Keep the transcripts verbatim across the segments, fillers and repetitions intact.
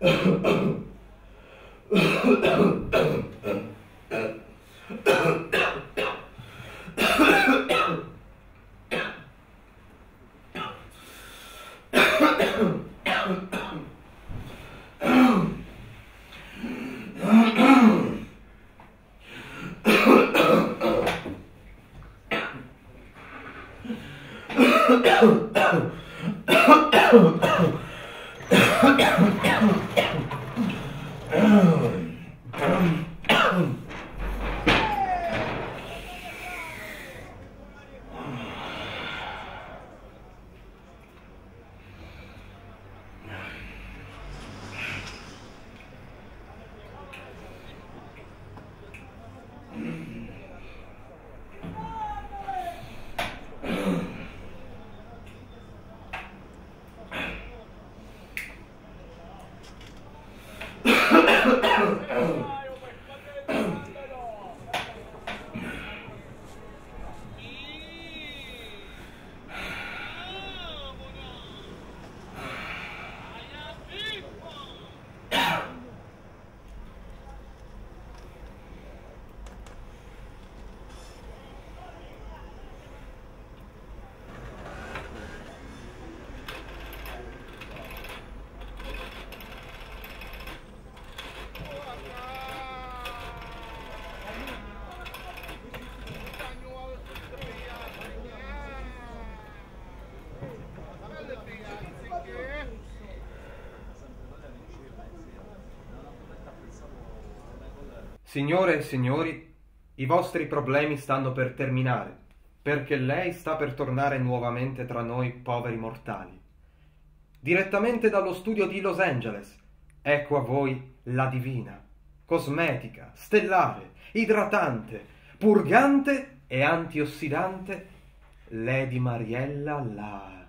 Signore e signori, i vostri problemi stanno per terminare, perché lei sta per tornare nuovamente tra noi poveri mortali. Direttamente dallo studio di Los Angeles, ecco a voi la divina, cosmetica, stellare, idratante, purgante e antiossidante Lady Mariella la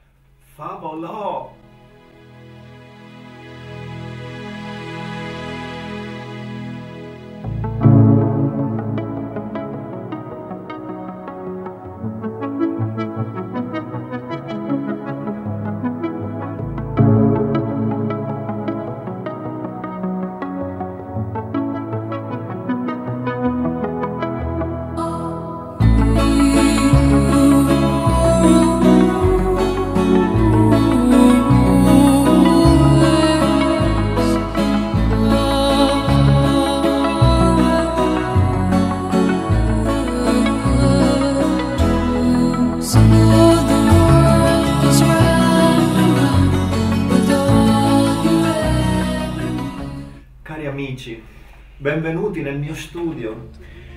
Favolò. Amici, benvenuti nel mio studio,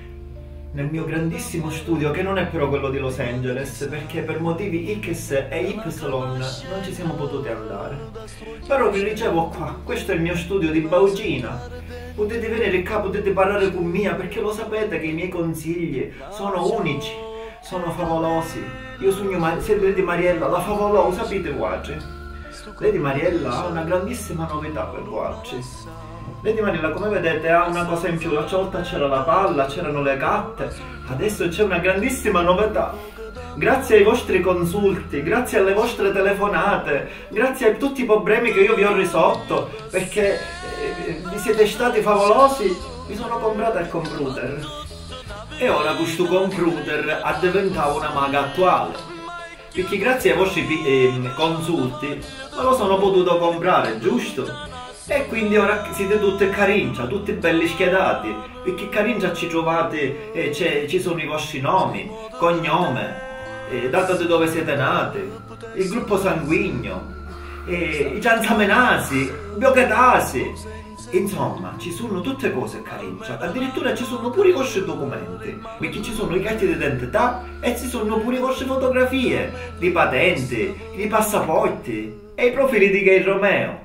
nel mio grandissimo studio, che non è però quello di Los Angeles, perché per motivi X e Y non ci siamo potuti andare. Però vi ricevo qua, questo è il mio studio di Baugina. Potete venire qua, potete parlare con me, perché lo sapete che i miei consigli sono unici, sono favolosi. Io sogno, se Lady Mariella, la favolosa, sapete guardi? Lady Mariella ha una grandissima novità per guardi. Lady Mariella, come vedete, ha una cosa in più. L'altra volta c'era la palla, c'erano le gatte, adesso c'è una grandissima novità. Grazie ai vostri consulti, grazie alle vostre telefonate, grazie a tutti i problemi che io vi ho risolto, perché eh, vi siete stati favolosi, mi sono comprato il computer. E ora questo computer è diventato una maga attuale, perché grazie ai vostri eh, consulti me lo sono potuto comprare, giusto? E quindi ora siete tutti Carincia, tutti belli schedati, perché Carincia ci trovate, eh, ci sono i vostri nomi, cognome, eh, data di dove siete nati, il gruppo sanguigno, eh, i cianzamenasi, biochetasi, insomma ci sono tutte cose Carincia, addirittura ci sono pure i vostri documenti, perché ci sono i carti di identità e ci sono pure le vostre fotografie, di patenti, di passaporti e i profili di Gay Romeo.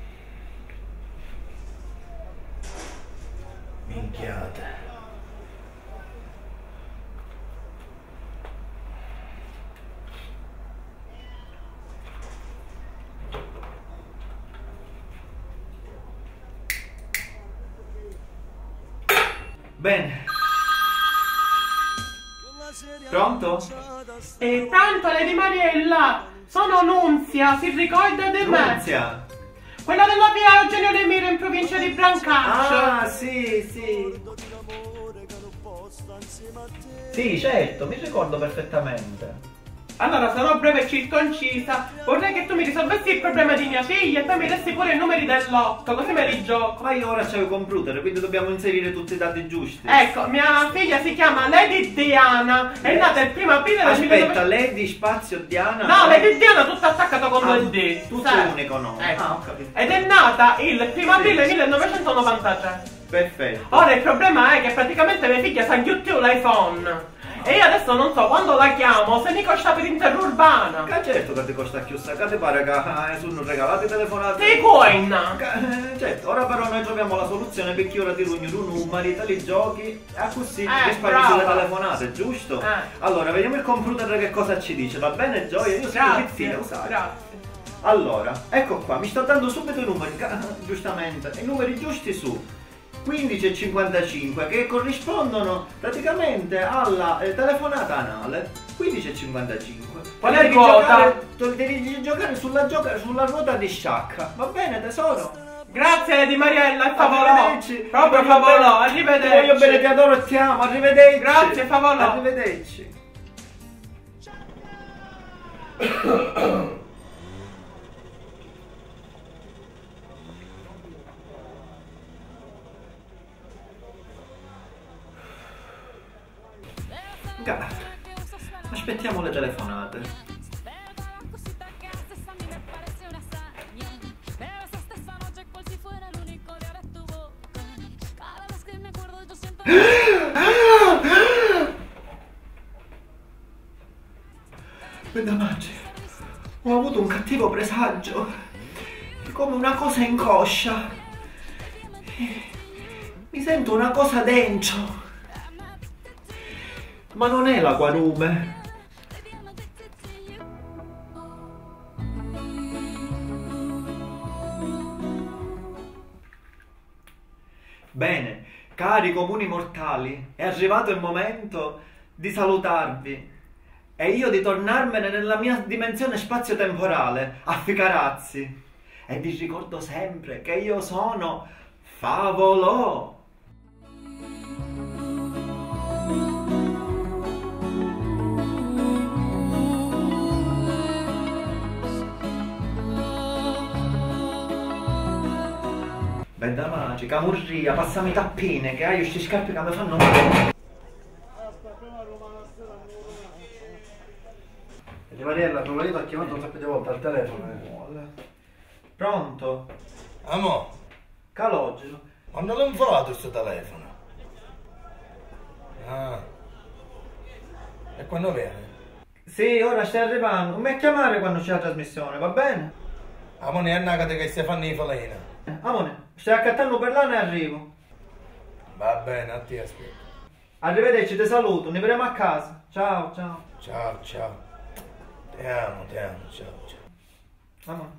Minchiate. Bene. Pronto? E tanto Lady Mariella, sono Nunzia, si ricorda di me? Nunzia. Quella della via Eugenio De Miro in provincia di Brancaccio. Ah, sì, sì. Sì, certo, mi ricordo perfettamente. Allora, sarò breve e circoncisa. Vorrei che tu mi risolvessi il problema di mia figlia e poi mi dessi pure i numeri del lotto, così me li gioco. Ma io ora c'ho il computer, quindi dobbiamo inserire tutti i dati giusti. Ecco, mia figlia si chiama Lady Diana. È nata il primo aprile del Aspetta, millenovecento... Lady spazio Diana? No, Lady Diana tutto attaccato con Ah, due D. tutto Sai? unico nome. Ecco. Ah, ho capito. Ed è nata il primo aprile millenovecentonovantatré. Perfetto. Ora il problema è che praticamente mia figlia sa YouTube l'iPhone. E io adesso non so quando la chiamo se mi costa per interurbana. Che certo che ti costa chiusa, che ti pare che eh, sono regalati telefonate? Sei coin! Eh, certo, ora però noi troviamo la soluzione per chi ora ti rugno due numeri, te li giochi e così Eh, risparmi brava. sulle telefonate, giusto? Eh. Allora, vediamo il computer che cosa ci dice, va bene Gioia? Io sono Grazie, pizzina, lo sai. grazie. Allora, ecco qua, mi sta dando subito i numeri, giustamente, i numeri giusti su quindici e cinquantacinque che corrispondono praticamente alla eh, telefonata anale. Quindici e cinquantacinque. Qual è Devi il ruota? giocare- tu devi giocare sulla, gioca- sulla ruota di sciacca, va bene tesoro? Grazie di Mariella, favolò. Arrivederci. Proprio Ti voglio favolò, bene. arrivederci. Ti voglio bene, ti adoro e ti amo, arrivederci. Grazie, favolò. Arrivederci. Ga- Aspettiamo le telefonate. Bendamaggi, ho avuto un cattivo presagio, come una cosa inconscia. Mi sento una cosa dentro. Ma non è l'acquarume. Bene, cari comuni mortali, è arrivato il momento di salutarvi e io di tornarmene nella mia dimensione spazio-temporale, a Ficarazzi. E vi ricordo sempre che io sono Favolò. Bella magica, murria, passami i tappine che hai questi scarpe che mi fanno male. E Mariella, tuo marito ha chiamato un sacco di volte al telefono. Eh. Pronto? Amo, Calogero. ma non l'ho fatto questo telefono? Ah. E quando viene? Sì, ora stai arrivando. Non mi chiamare quando c'è la trasmissione, va bene? Amo, ne è annagata che stai fanno i falena. Eh, Amore, stai accattando per là e arrivo. Va bene, a ti aspetto. Arrivederci, ti saluto, ne vedremo a casa. Ciao, ciao. Ciao, ciao. Ti amo, ti amo, ciao, ciao. Amore.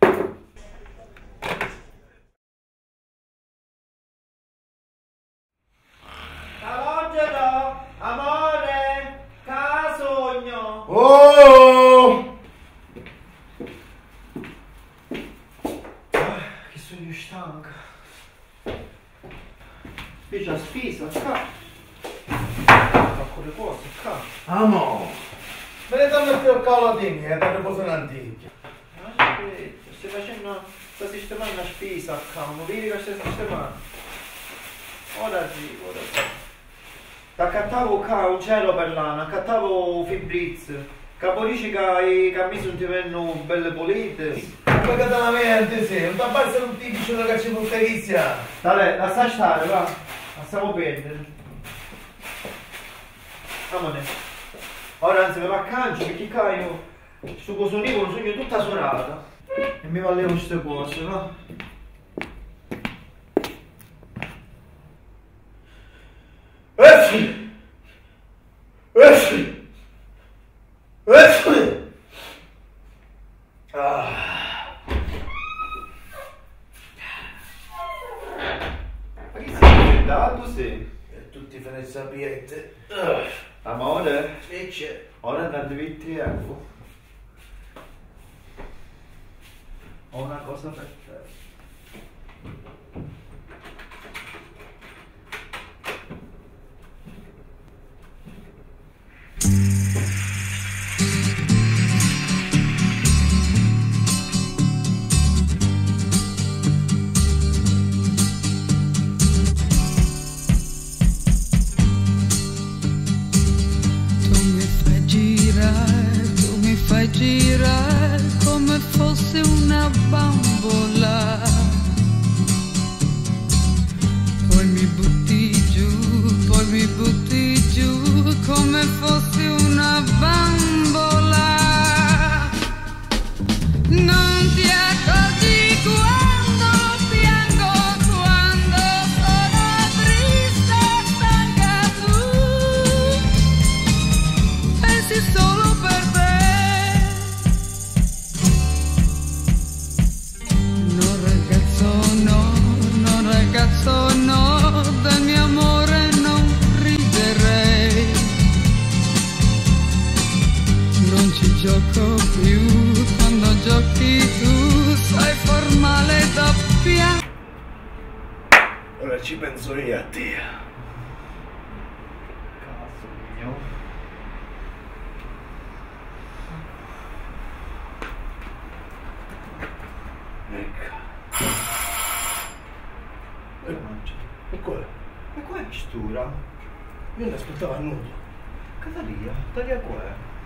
Calogero, amore, casogno. Oh! Ah, che sono io stanca. Qui c'è spisa, qua. Alcune cose, qua. Amo! Venite a mettere il cavolo a dimmi, è per riposare un'antica. Aspetta, stai facendo, sta sistemando una spisa, cavolo, vedi che stai sistemando. Ora arrivo, ora arrivo. T'accattavo qua un cielo per l'anno, accattavo fibriz. Caporisci che i camisi non ti vengono belle pulite. Ma che la mente, sì, non ti abbassa un tipico che ci porterizia. Dai, lascia stare, va. Lasciamo perdere. Amore. Ora anzi me la cancio perché qua io sto cosonino lo sogno tutta sonata. E mi vallevo queste cose, va. Esci! Esci! Esci! Ah. Ma che sei dato sei? E tutti fai sapiente. Amore, E c'è. ora andate venti euro. Ho una cosa per te. gira come fosse una bambola, poi mi butti giù, poi mi butti giù come fosse una bambola. Non ti accorgi quando piango, quando sono triste e stanca, tu pensi solo per te. No ragazzo no, no ragazzo no, del mio amore non riderei. Non ci gioco più, quando giochi tu sei formale doppia. Ora ci penso io a te. Cazzo mio. Ecco. E mangia. E qua? E qua è mistura? Io non aspettavo a nulla. Cosa lì? Taglia qua.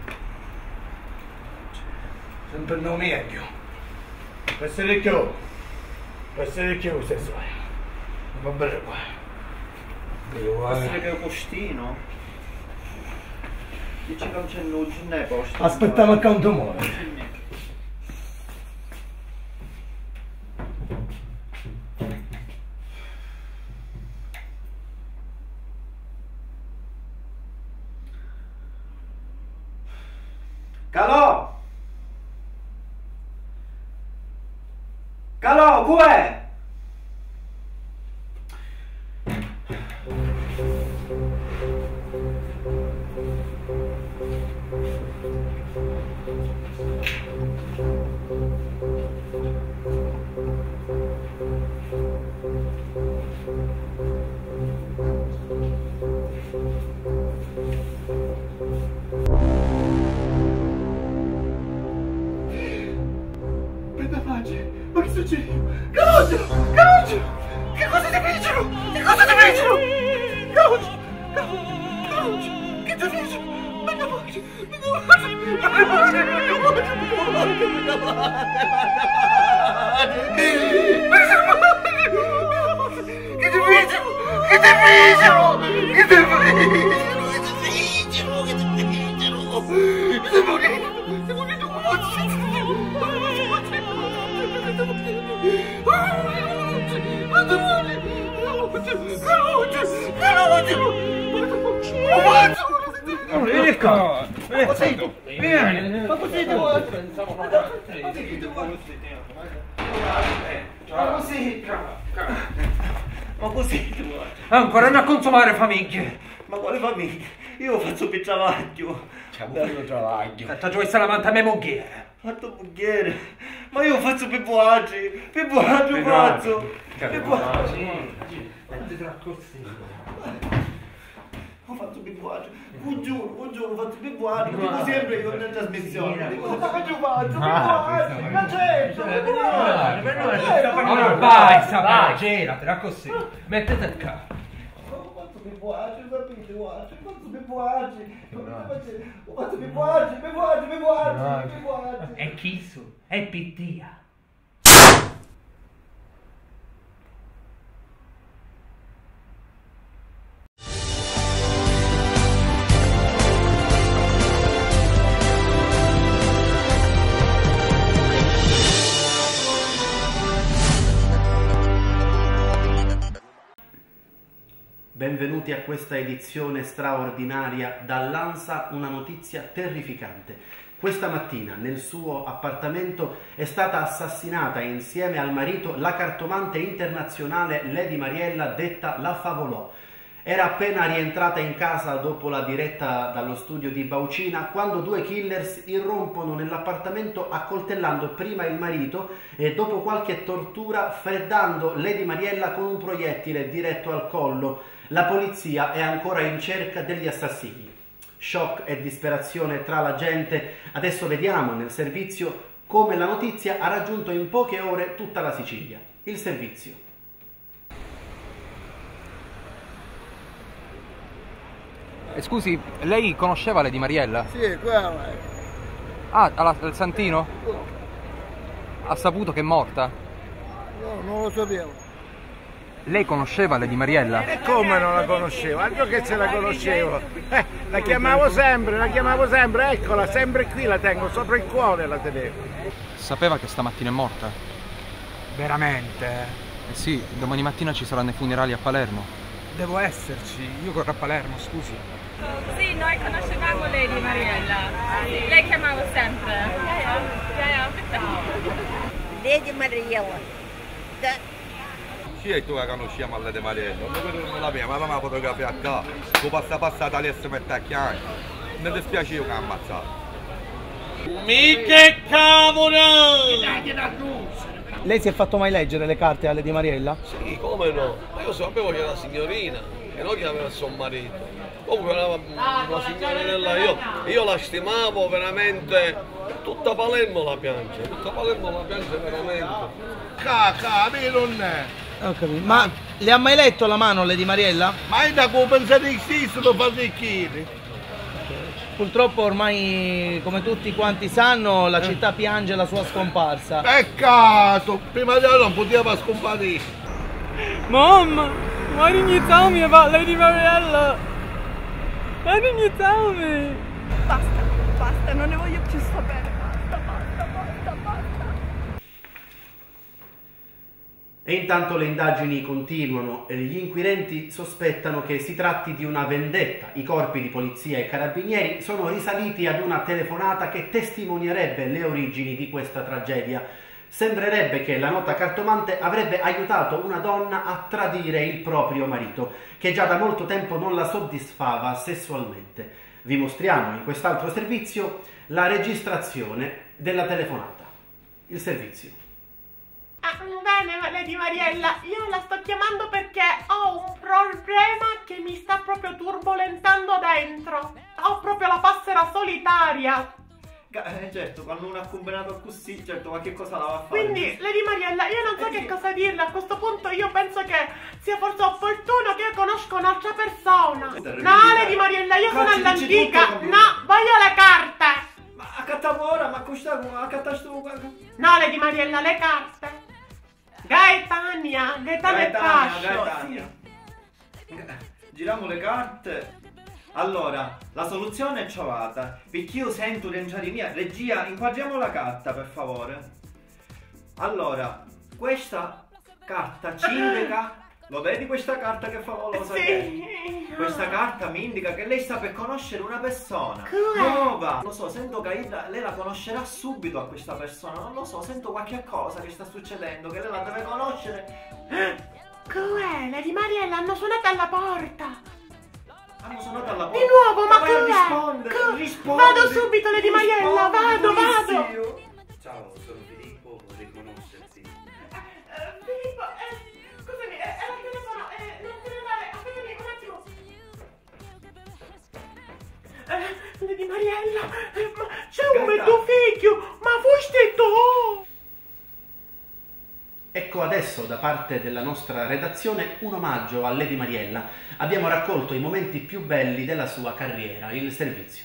Sempre il nome meglio. Per essere ricchio. Per essere ricchio stesso. Va bene qua. Io Essere guarda. che è un postino? Dici che non c'è nulla, non c'è posto. Aspettiamo il conto muore. Calò! Calò, com'è? Prenda pace. Ma che succede? Calogero! Calogero! Che cosa ti fecero? Che cosa ti fecero? Calogero! Calogero! Che ti fecero? Prenda pace! Prenda pace! Prenda pace! Prenda pace! Che ti fecero? Che ti fecero? Che ti fecero? Che ti fecero? Che ti fecero? Vieni qua! Ma cos'è tu? Vieni! Ma cos'è tu? Ma così? Ma così tu? Ancora una consumare famiglie! Ma quale famiglia? Io faccio più travaglio. C'è avuto travaglio. Fatta giù questa lamanta a me moghiere. Fatto buchiere. Ma io faccio più buaggi. Più buaggi faccio. Più buaggi. Ho fatto più buaggi. Un giorno, un giorno ho fatto più buaggi. Dico sempre io nella trasmissione. Dico sempre che faccio più buaggi. Ma certo, più buaggi. Allora vai, sapere, gelatela così. Mettete il capo. Ho fatto più buaggi, capite? Buaggi, ho fatto più buaggi. Ho fatto più buaggi, più buaggi, più buaggi, più buaggi. E chi su? È pittia. Benvenuti a questa edizione straordinaria. Dall'Ansa una notizia terrificante. Questa mattina nel suo appartamento è stata assassinata insieme al marito la cartomante internazionale Lady Mariella, detta La Favolò. Era appena rientrata in casa dopo la diretta dallo studio di Baucina quando due killers irrompono nell'appartamento accoltellando prima il marito e dopo qualche tortura freddando Lady Mariella con un proiettile diretto al collo. La polizia è ancora in cerca degli assassini. Shock e disperazione tra la gente. Adesso vediamo nel servizio come la notizia ha raggiunto in poche ore tutta la Sicilia. Il servizio. Eh, scusi, lei conosceva Lady Mariella? Sì, qua vai. Ah, alla, al Santino? Ha saputo che è morta? No, non lo sapevo. Lei conosceva Lady Mariella? E come non la conoscevo? Altro che se la conoscevo. Eh, la chiamavo sempre, la chiamavo sempre, eccola, sempre qui la tengo, sopra il cuore la tenevo. Sapeva che stamattina è morta? Veramente? Eh sì, domani mattina ci saranno i funerali a Palermo. Devo esserci, io corro a Palermo, scusi. Sì, noi conoscevamo Lady Mariella. Sì, lei chiamava sempre. Lady Mariella. Sì, e tu la conosciamo a Lady Mariella. Non la mia, ma la fotografia qua. Tu passa passata lì e si mette a chiare. Mi dispiace io che ha ammazzato. Mica cavolo! Lei si è fatto mai leggere le carte a Lady Mariella? Sì, come no? Ma io sapevo che era una signorina e non che aveva suo marito. Comunque era una signorina, io, io la stimavo veramente, tutta Palermo la piange, tutta Palermo la piange veramente. Cacca, a me non è. Ho capito. Ma le ha mai letto la mano Lady Mariella? Ma è da come pensate che esistono parecchini. Purtroppo ormai, come tutti quanti sanno, la città piange la sua scomparsa. Peccato, prima di ora non poteva scomparire. Mom, why didn't you tell me about Lady Mariella? Why didn't you tell me? Basta, basta, non ne voglio più sapere. Basta, basta, basta, basta. E intanto le indagini continuano e gli inquirenti sospettano che si tratti di una vendetta. I corpi di polizia e carabinieri sono risaliti ad una telefonata che testimonierebbe le origini di questa tragedia. Sembrerebbe che la nota cartomante avrebbe aiutato una donna a tradire il proprio marito, che già da molto tempo non la soddisfava sessualmente. Vi mostriamo in quest'altro servizio la registrazione della telefonata. Il servizio. Ah, bene, Lady Mariella, io la sto chiamando perché ho un problema che mi sta proprio turbolentando dentro. Ho proprio la passera solitaria. Eh, certo, quando uno ha combinato così, certo, qualche cosa la va a fare. Quindi, Lady Mariella, io non so che cosa dirle. A questo punto io penso che sia forse opportuno che io conosca un'altra persona. No, Lady Mariella, io sono all'antica. No, voglio le carte. Ma accattavo ora, ma questa accattaste tu. No, Lady Mariella, le carte. Gaetania, Gaetania e Cascio. Gaetania. Giriamo le carte. Allora, la soluzione è trovata. Perché io sento dentro di mia. Regia, inquadriamo la carta, per favore. Allora, questa carta ci indica. Lo vedi questa carta che favolosa? Sì. Questa carta mi indica che lei sta per conoscere una persona nuova. Lo so, sento che lei la conoscerà subito a questa persona. Non lo so, sento qualche cosa che sta succedendo, che lei la deve conoscere. Cos'è? Lady Mariella, hanno suonato alla porta. Hanno suonato alla porta. Di nuovo, ma che risponde, Co risponde. Vado subito, Lady Mariella, vado, vado. Ciao, sono Filippo, vorrei conoscerti. Uh, Filippo, eh, scusami, eh, era il telefono, eh, non te ne dare, aspettami un attimo. Eh, Lady Mariella, eh, ma c'è un bel tuo figlio, ma fusti tu? Ecco adesso da parte della nostra redazione un omaggio a Lady Mariella. Abbiamo raccolto i momenti più belli della sua carriera, il servizio.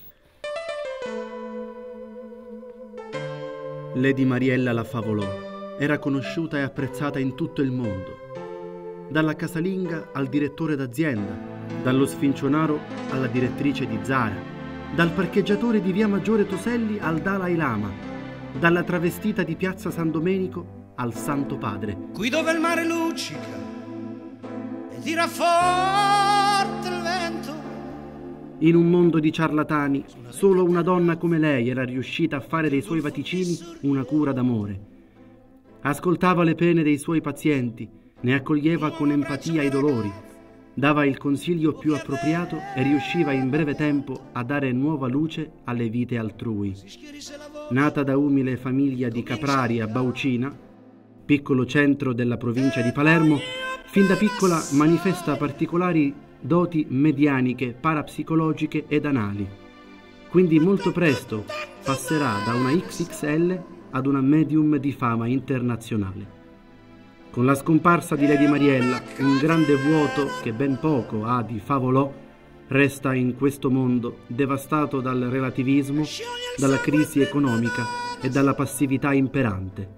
Lady Mariella la Favolò era conosciuta e apprezzata in tutto il mondo. Dalla casalinga al direttore d'azienda, dallo sfincionaro alla direttrice di Zara, dal parcheggiatore di via Maggiore Toselli al Dalai Lama, dalla travestita di piazza San Domenico al Santo Padre. Qui dove il mare luccica e tira forte il vento. In un mondo di ciarlatani, solo una donna come lei era riuscita a fare dei suoi vaticini una cura d'amore. Ascoltava le pene dei suoi pazienti, ne accoglieva con empatia i dolori, dava il consiglio più appropriato e riusciva in breve tempo a dare nuova luce alle vite altrui. Nata da umile famiglia di Caprari a Baucina, piccolo centro della provincia di Palermo, fin da piccola manifesta particolari doti medianiche, parapsicologiche ed anali. Quindi molto presto passerà da una X X L ad una medium di fama internazionale. Con la scomparsa di Lady Mariella, un grande vuoto che ben poco ha di Favolò resta in questo mondo devastato dal relativismo, dalla crisi economica e dalla passività imperante.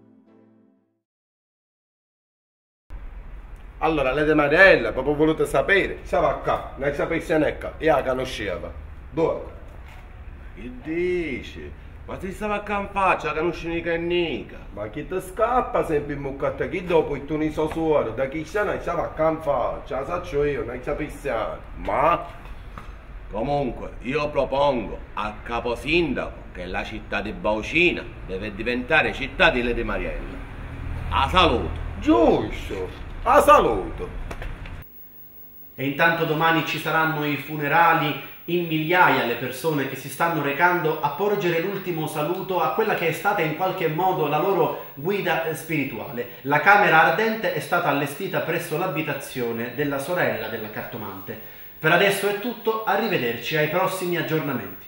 Allora, Lady Mariella, proprio voluto sapere, stava qua, non sapesse neanche, io la conoscevo. Dove? Che dici? Ma ti stava a in faccia, la conosci mica mica. Ma chi ti scappa sempre in muccatta? Chi dopo il tuniso suono? Da chi c'è non stava a in faccia, la saccio io, non sapesse. Ma comunque io propongo al caposindaco che la città di Baucina deve diventare città di Lady Mariella. A saluto. Giusto, a saluto. E intanto domani ci saranno i funerali, in migliaia le persone che si stanno recando a porgere l'ultimo saluto a quella che è stata in qualche modo la loro guida spirituale. La camera ardente è stata allestita presso l'abitazione della sorella della cartomante. Per adesso è tutto, arrivederci ai prossimi aggiornamenti.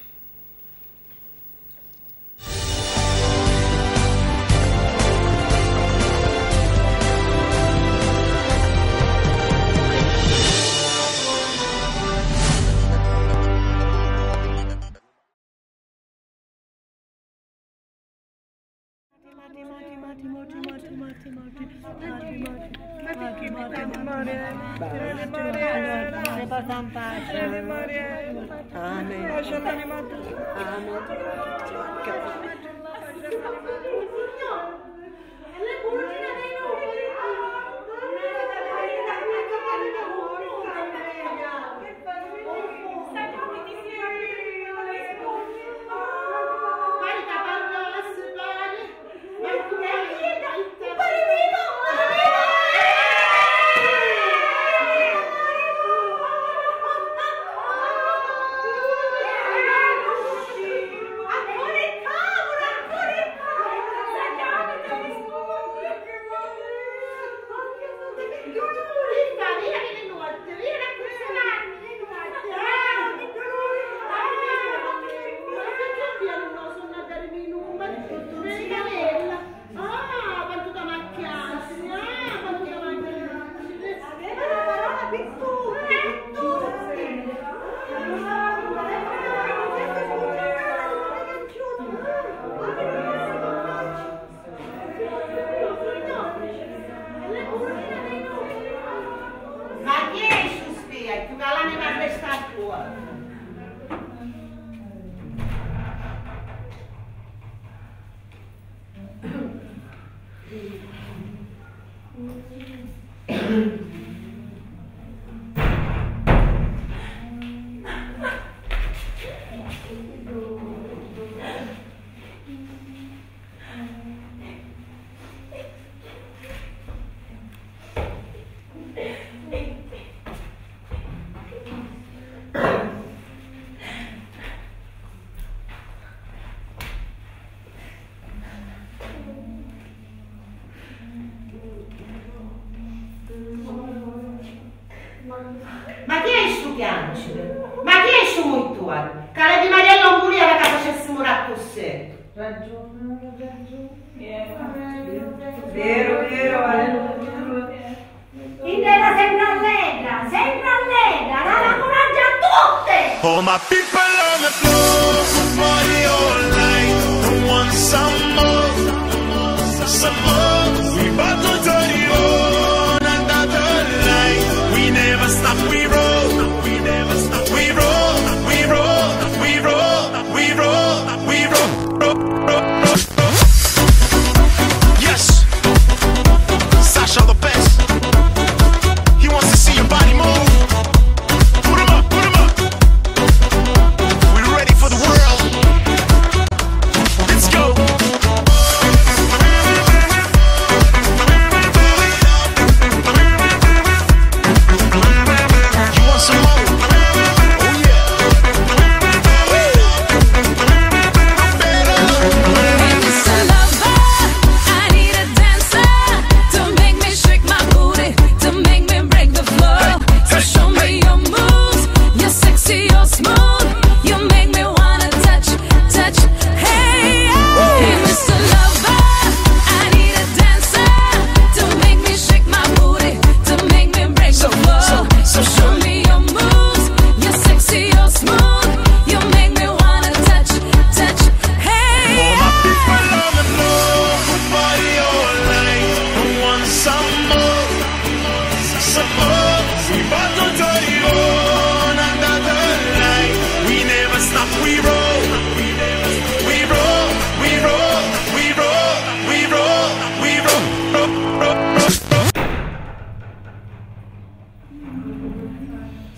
Ma chi è sto piangere? Ma chi è sto mortuario? Che la di Mariella non voleva che facessimo raccosetto. Ragione, ragione. Vero, vero, vero. Intera sempre allegra, sempre allegra, la racoraggio a tutte! All my people on the floor, party all night. Don't want some more, some more. We about to turn it on another night. We never stop, we roll, we never stop, we roll, we roll, we roll, we roll, we roll, roll, roll, roll. Yes, Sasha the best. He wants to see your body move. Put him up, put him up. We're ready for the world. Let's go.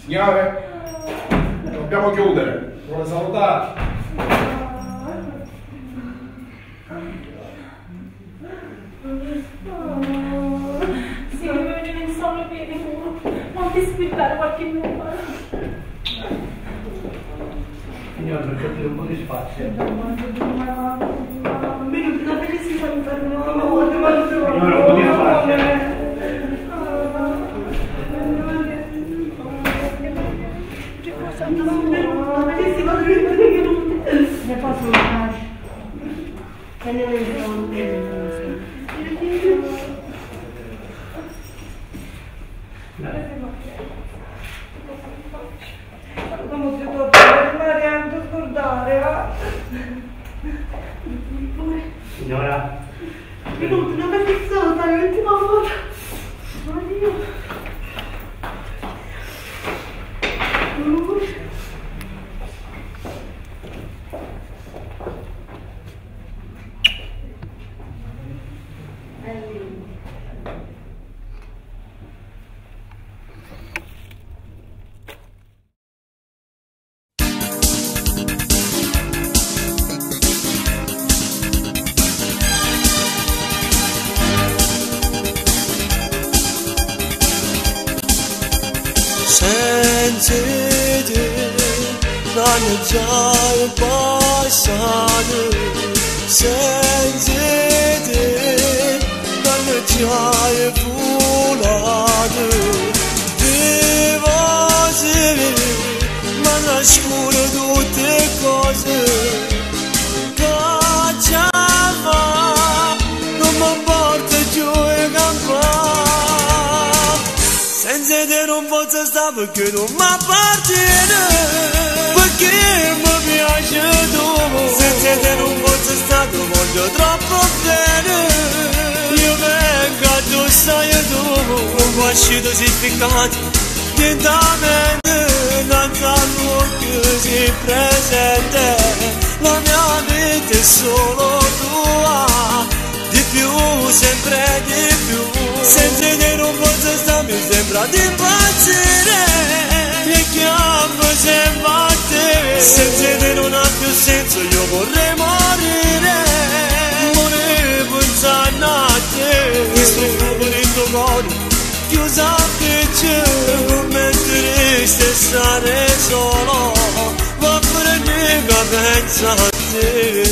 Signore, dobbiamo chiudere. Vuole salutare? Sì, mi viene il sonno piedi puro. Non ti spiegare qualche numero. Signore, per capire un po' di spazio. Minuti, dove ci si fa infermo? Signore, un po' di spazio. Ne posso fare? Che ne vedo? Come si può parlare non scordare, va? Signora. Minuti, non è fissato, dai, l'ultima volta. Oddio. Senza te non già il passato, senza te non già il volato, devo essere, ma nascono tutte cose, cacciava, non mi porta giù e campare. Senza te non posso stare perché non mi appartiene, perché mi piace tu. Senza te non posso stare, ti voglio troppo bene. Io vengo a tu, sai tu, un fascino si piccato lentamente, senza che si presente. La mia vita è solo tua, di più, sempre di più. Senza te non posso stare, mi sembra di impazzire, e chiamo sembra a te. Senza te non ha più senso, io vorrei morire, vorrei pensare a te. Questo fuoco nel tuo cuore, chiuso a picce, non metteresti a stare solo, ma per me che pensa a te.